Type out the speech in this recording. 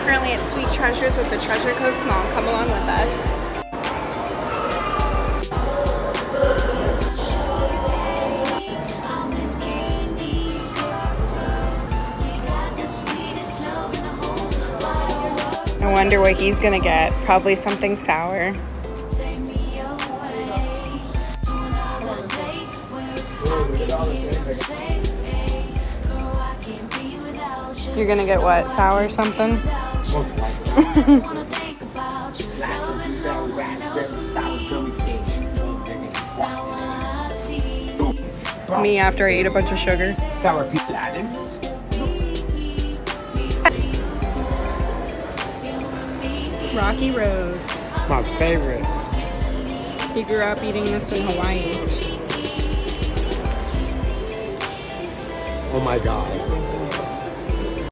currently at Sweet Treasures at the Treasure Coast Mall. Come along with us. I wonder what he's gonna get. Probably something sour. You're gonna get what? Sour something? Most likely. Me after I ate a bunch of sugar. Sour pizza. Rocky Road. My favorite. He grew up eating this in Hawaii. Oh my god.